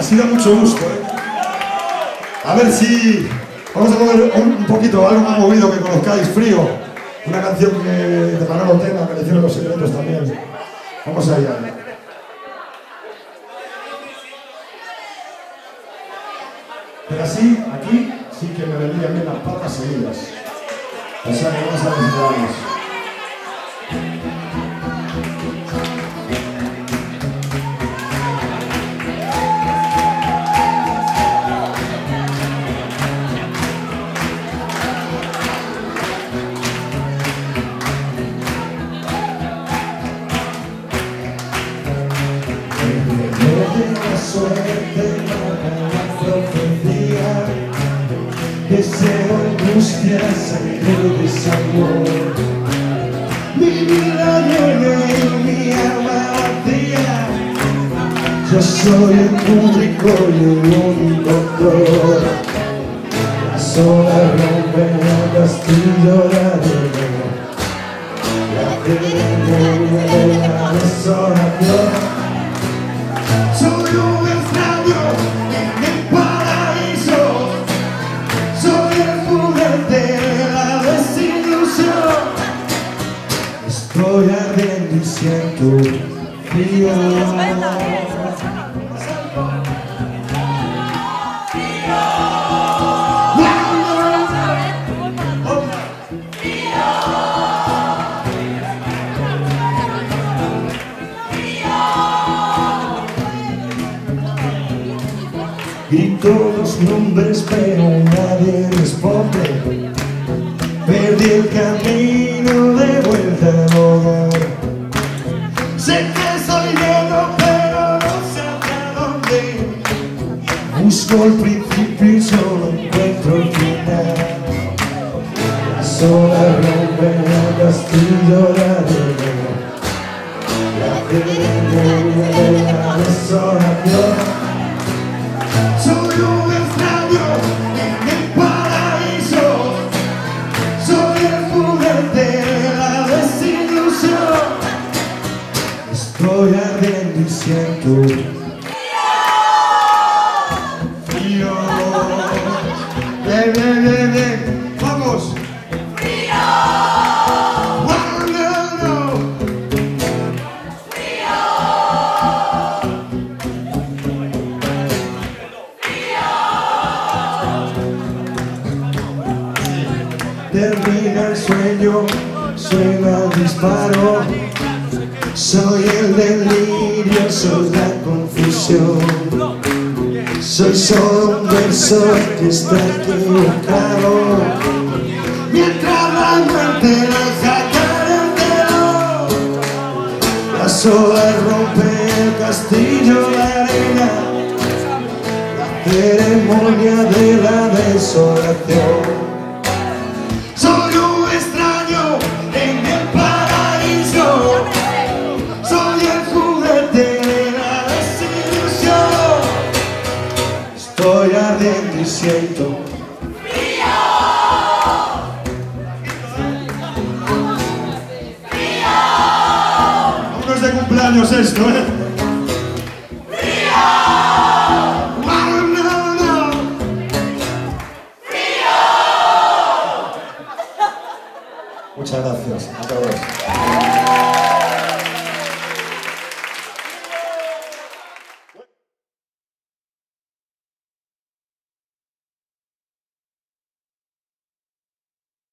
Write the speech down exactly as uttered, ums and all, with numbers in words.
así da mucho gusto, ¿eh? A ver si vamos a poner un, un poquito, algo más movido que conozcáis, Frío. Una canción que, de Manolo Tena, que le hicieron Los Secretos también. Vamos allá. Pero así, aquí, sí que me vendrían bien las patas seguidas. O sea que vamos a necesitarnos. Deseo angustia, sangre, desamor. Mi vida llena y mi alma vacía. Yo soy el público y el único autor. Las olas rompen el castillo de arena. La ceremonia de la desolación. Soy un extraño en el paraíso. Soy el juguete de la desilusión. Estoy ardiendo y siento frío. Grito los nombres pero nadie responde. Perdí el camino de vuelta al hogar. Sé que soy viejo pero no sé hacia dónde. Busco el principio y solo encuentro el final. Las olas rompen el castillo de arena. La ceremonia de la desolación. Soy un extraño en el paraíso. Soy el juguete de la desilusión. Estoy ardiendo y siento frío. Bien, bien, bien, bien. Vamos. Termina el sueño, suena el disparo. Soy el delirio, soy la confusión. Soy solo un verso que está equivocado. Mientras la muerte deja caer el telón. Las olas rompen el castillo de arena. La ceremonia de la desolación. Soy un extraño en el paraíso. Soy el juguete de la desilusión. Estoy ardiendo y siento frío. Aún no es de cumpleaños esto, ¿eh?